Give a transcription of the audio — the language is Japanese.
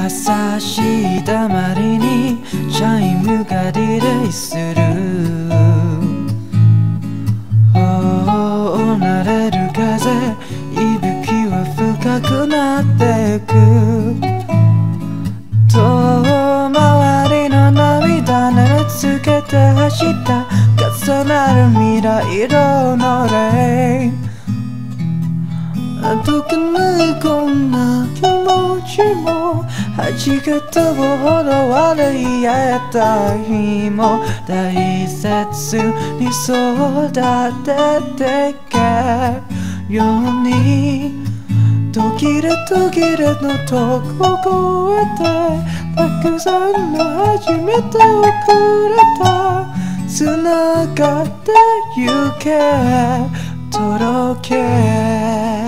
優しい黙りにチャイムがリレーする。慣れる風、息吹は深くなっていく。遠回りの涙ねつけて走った重なる未来色のレイン。どこにこんな気持ちも8月ほど悪いやった日も大切に育ててけように途切れ途切れのとこ越えてたくさんの初めてをくれた。つながってゆけ届け